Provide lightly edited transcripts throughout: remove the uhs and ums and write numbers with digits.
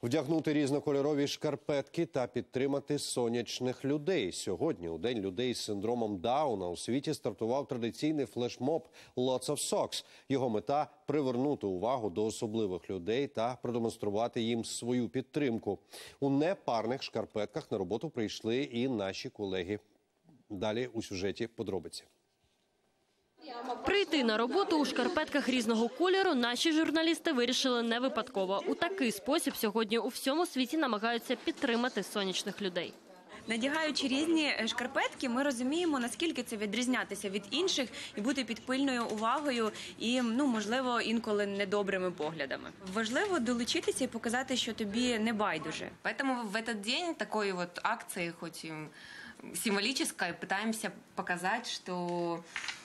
Вдягнути різнокольорові шкарпетки та підтримати сонячних людей. Сьогодні, у День людей з синдромом Дауна, у світі стартував традиційний флешмоб «Lots of Socks». Його мета – привернути увагу до особливих людей та продемонструвати їм свою підтримку. У непарних шкарпетках на роботу прийшли і наші колеги. Далі у сюжеті подробиці. Прийти на роботу у шкарпетках різного кольору наші журналісти вирішили не випадково. У такий спосіб сьогодні у всьому світі намагаються підтримати сонячних людей. Надягаючи різні шкарпетки, ми розуміємо, наскільки це відрізнятися від інших і бути під пильною увагою і, можливо, інколи недобрими поглядами. Важливо долучитися і показати, що тобі не байдуже. Поэтому в этот день такой вот акции, хоть и символической, пытаемся показать, что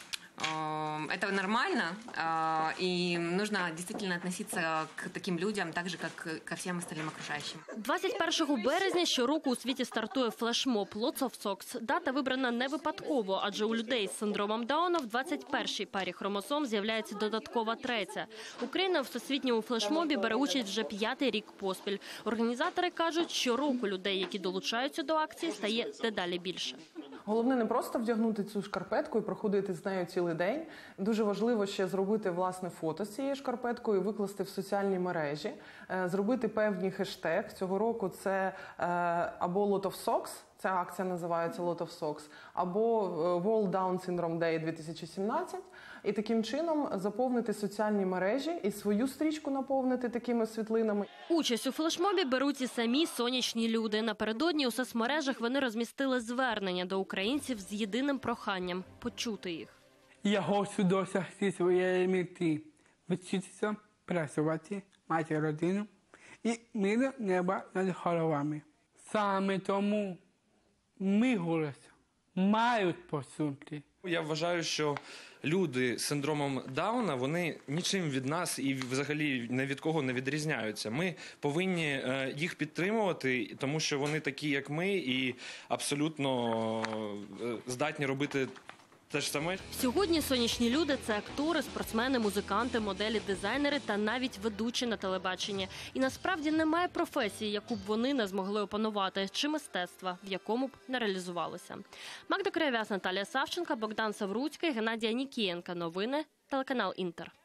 это нормально, и нужно действительно относиться к таким людям так же, как ко всем остальным окружающим. 21 березня щороку у світі стартує флешмоб «Lots of Socks». Дата вибрана не випадково, адже у людей з синдромом Дауна в 21-й парі хромосом з'являється додаткова третя. Україна в всесвітньому флешмобі бере участь вже 5-й рік поспіль. Організатори кажуть, щороку людей, які долучаються до акції, стає дедалі більше. Головне не просто вдягнути цю шкарпетку і проходити з нею цілий день. Дуже важливо ще зробити власне фото з цією шкарпеткою, викласти в соціальні мережі, зробити певні хештег. Цього року це або «Lot of Socks», ця акція називається «Lot of Socks», або «World Down Syndrome Day 2017». І таким чином заповнити соціальні мережі і свою стрічку наповнити такими світлинами. Участь у флешмобі беруть і самі сонячні люди. Напередодні у соцмережах вони розмістили звернення до українців з єдиним проханням – почути їх. Я хочу досягти своєї мети, вчитися, працювати, мати родину і мир неба над головами. Саме тому ми голос мають почути. Я вважаю, що люди з синдромом Дауна, вони нічим від нас і взагалі ні від кого не відрізняються. Ми повинні їх підтримувати, тому що вони такі, як ми, і абсолютно здатні робити те ж саме. Сьогодні сонячні люди – це актори, спортсмени, музиканти, моделі, дизайнери та навіть ведучі на телебаченні. І насправді немає професії, яку б вони не змогли опанувати, чи мистецтва, в якому б не реалізувалося. Магда Кривяс, Наталія Савченко, Богдан Савруцький, Геннадія Нікієнка. Новини, телеканал «Інтер».